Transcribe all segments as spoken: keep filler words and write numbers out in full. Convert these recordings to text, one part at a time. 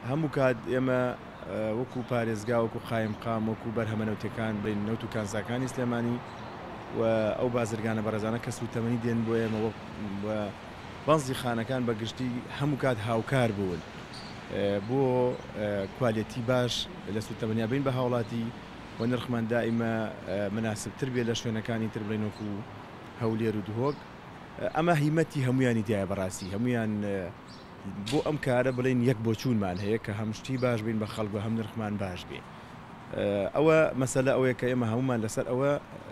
هەموو کات ئێمە وەکو پارێزگا وەکو قایمقام وەکو بەرهەمە نەوتەکان بین نەوت و کانزاکانی سلێمانی و ئەو بازرگانە بەڕێزانە کە سوتەمەنی دێن بۆ ئێمە بەنزی خانەکان بەگشتی هەموو کات هاوکار بوون بۆ کوالیتی باش لە سوتەمەنیا بین بە هاوڵاتی و نرخمان دائیمە مناسبتر بێت لە شوێنەکانی تر بڵێن وەکو هەولێر و دهۆک. ئەمە هیمەتی هەمویانی دیایە بەڕاستی هەمویان بۆ ئەم کارە بڵێن یەک بۆ چوونمان هەیە کە هەمشتی باش بین بە خەڵک و هەم نرخمان باش بێ. ئەوە مەسەلە ئەوەیە کە ئێمە هەمومان لەسەر ئەوە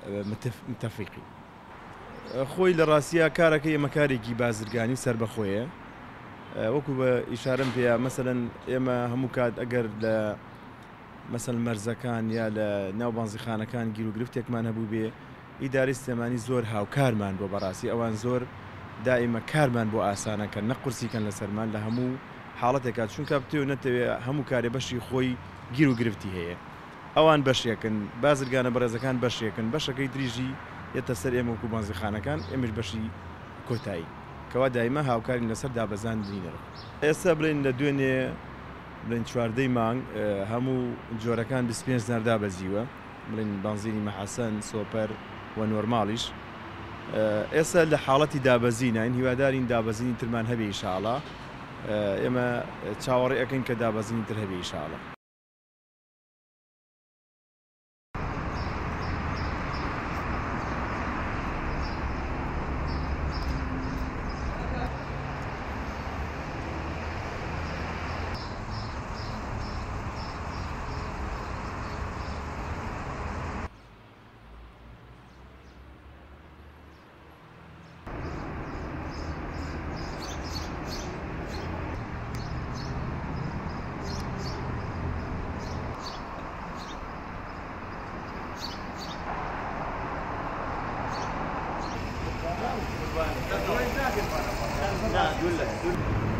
متفقی. خۆی لە ڕاستیە کارەکە ئێمە کارێکی بازرگانی سەر بەخۆیە وەکو بە ئیشارەم پێەیە مەسەلەن ئێمە هەموو کات ئەگەر لە مەسەل مەرزەکان یا لە ناو بانزیخانەکان گیر و گرفتێکمان هەبوو بێ ئیداری سلێمانی زۆر هاوکارمان بۆ بەڕاستی ئەوان زۆر دائیمە کارمان بۆ ئاسانەکەن نەقورسیکەن لە سەرمان لە هەموو حاڵەتێکات چونکە بتێ نەتەوێت هەموو کارێ بەشی خۆی گیر و گرفتی هەیە ئەوان بەشێکن بازرگانە بەڕێزەکان بەشێکن بەشەکەی دریژی یەتە سەر ئێمە وەکو بانزیخانەکان ئێمەش بەشی کۆتایی کەوا دایمە هاوکارین لەسەر دابەزاندنی نرخ. ئێستا بڵێن لە دوێنێ بڵێن چواردەی مانگ هەموو جۆرەکان بیست و پێنج دینار دابەزیوە بڵێن بانزینی مەحەسەن سۆپەر و نۆرماڵیش. ئێستا لە حاڵەتی دابەزینین هیوادارین دابەزینی ترمان هەبێ ئینشاڵڵا ئێمە چاوەڕێ ئەەکەین کە دابەزینی تر هەبێ ئینشاڵڵا. لا دول